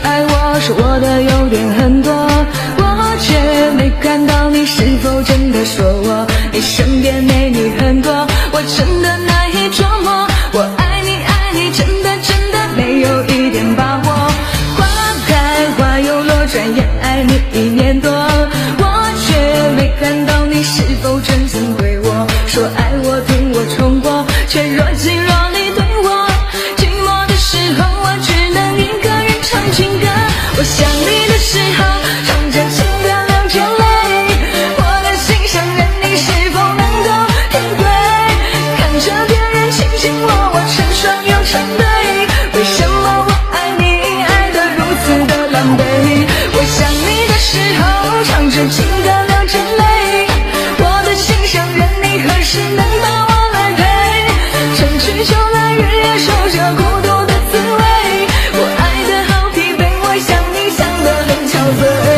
爱我，说我的优点很多，我却没看到你是否真的说我。你身边美女很多，我真的难以捉摸。我爱你爱你，真的没有一点把握。花开花又落，转眼爱你1年多，我却没看到你是否真心对我说爱我疼我宠我，却若即若离对我。寂寞的时候，我只能一个人唱情歌。我想你的时候，唱着情歌流着泪。我的心上人，你是否能够体会？看着别人亲亲我，我成双又成对。为什么我爱你爱得如此的狼狈？我想你的时候，唱着情歌流着泪。我的心上人，你何时能把我来陪？春去秋来，日夜守着孤独的滋味。我爱得好疲惫，我想你想得很憔悴。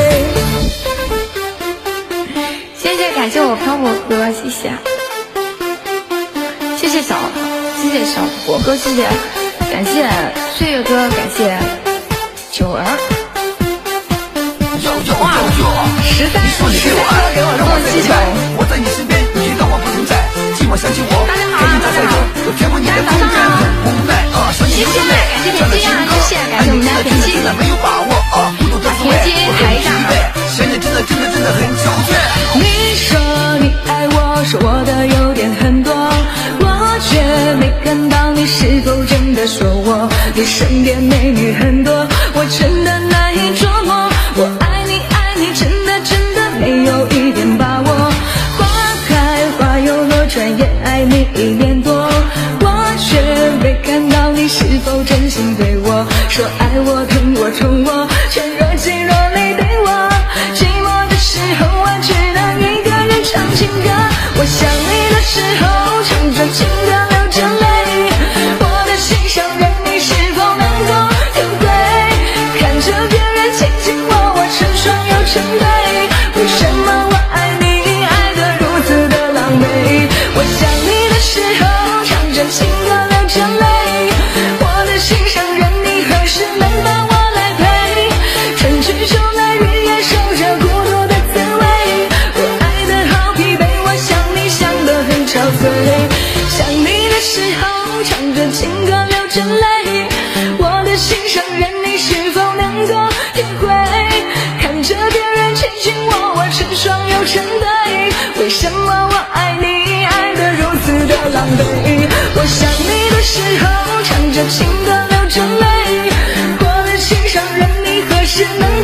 谢谢，感谢我漂泊哥，谢谢，谢谢小博哥，谢谢，感谢岁月哥，感谢九儿。哇，13说给我梦气球。 我在你身边，你觉得我不存在，寂寞想起我， 大家好， 在赛中有天过你的空间，很无奈啊，想你流着泪， 感谢田鸡啊，谢谢，感谢我们家田鸡， 没有把握啊，孤独的滋味， 田鸡台上， 想你真的很憔悴。 你说你爱我，说我的优点很多，我却没看到你是否真的说我。你身边美女很多，我真的难以捉摸。我爱你爱你，真的没有一点把握。花开花又落，转眼爱你1年多，我却没看到你是否真心对我说爱我疼我宠我，却若即若离对我。寂寞的时候，我只能一个人唱情歌。我想你的时候，唱着情歌流着泪。我的心上人，你是否能够体会？看着别人亲亲我，我成双又成对。为什么我爱你爱得如此的狼狈？我想你的时候，唱着情歌流着泪。我的心上人，你何时能把我来陪？春去秋来，日夜守着孤独的滋味。我爱得好疲惫，我想你想得很憔悴。想你的时候，唱着情歌流着泪。我的心上人，你是否能够体会？看着别人亲亲我，我成双又成对。为什么我爱你爱得如此的狼狈？我想你的时候，唱着情歌流着泪。我的心上人，你何时能